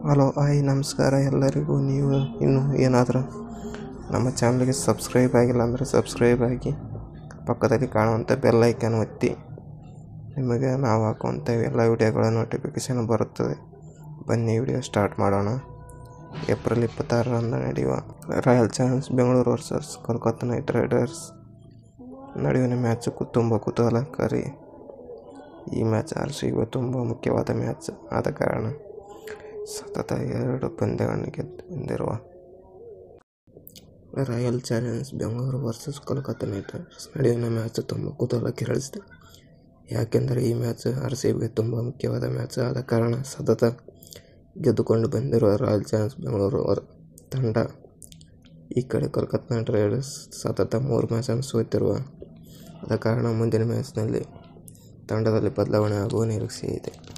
Hello hi ನಮಸ್ಕಾರ ಎಲ್ಲರಿಗೂ. ನೀವು ಇನ್ನೂ ಏನಾದರೂ ನಮ್ಮ ಚಾನಲ್ಗೆ ಸಬ್ಸ್ಕ್ರೈಬ್ ಆಗಿಲ್ಲ ಅಂದರೆ ಸಬ್ಸ್ಕ್ರೈಬ್ ಆಗಿ, ಪಕ್ಕದಲ್ಲಿ ಕಾಣುವಂಥ ಬೆಲ್ ಐಕಾನ್ ಒತ್ತಿ. ನಿಮಗೆ ನಾವು ಹಾಕುವಂಥ ಎಲ್ಲ ವಿಡಿಯೋಗಳ ನೋಟಿಫಿಕೇಷನ್ ಬರುತ್ತದೆ. ಬನ್ನಿ ವಿಡಿಯೋ ಸ್ಟಾರ್ಟ್ ಮಾಡೋಣ. ಏಪ್ರಿಲ್ 26ರಂದು ನಡೆಯುವ royal challengers Bengaluru versus Kolkata knight riders ನಡೆಯುವ ಮ್ಯಾಚ್ ತುಂಬ ಕುತೂಹಲಕಾರಿ. ಈ ಮ್ಯಾಚ್ RCBಗೆ ತುಂಬ ಮುಖ್ಯವಾದ ಮ್ಯಾಚ್ ಆದ ಕಾರಣ ಸತತ 2 ಪಂದ್ಯಗಳನ್ನು ಗೆದ್ದು ಬಂದಿರುವ royal challengers Bengaluru versus Kolkata knight riders ನಡೆಯುವ ಮ್ಯಾಚ್ ತುಂಬ ಕುತೂಹಲ ಕೆರಳಿಸಿದೆ. ಯಾಕೆಂದರೆ ಈ ಮ್ಯಾಚ್ RCBಗೆ ತುಂಬ ಮುಖ್ಯವಾದ ಮ್ಯಾಚ್ ಆದ ಕಾರಣ ಸತತ ಗೆದ್ದುಕೊಂಡು ಬಂದಿರುವ ರಾಯಲ್ ಚಾಲೆಂಜರ್ಸ್ ಬೆಂಗಳೂರು ತಂಡ ಈ ಕಡೆ ಕೋಲ್ಕತ್ತಾ ನೈಟ್ ರೈಡರ್ಸ್ ಸತತ 3 ಮ್ಯಾಚನ್ನು ಸೋತಿರುವ ಆದ ಕಾರಣ ಮುಂದಿನ ಮ್ಯಾಚ್ನಲ್ಲಿ ತಂಡದಲ್ಲಿ ಬದಲಾವಣೆ ಆಗುವ ನಿರೀಕ್ಷೆ ಇದೆ.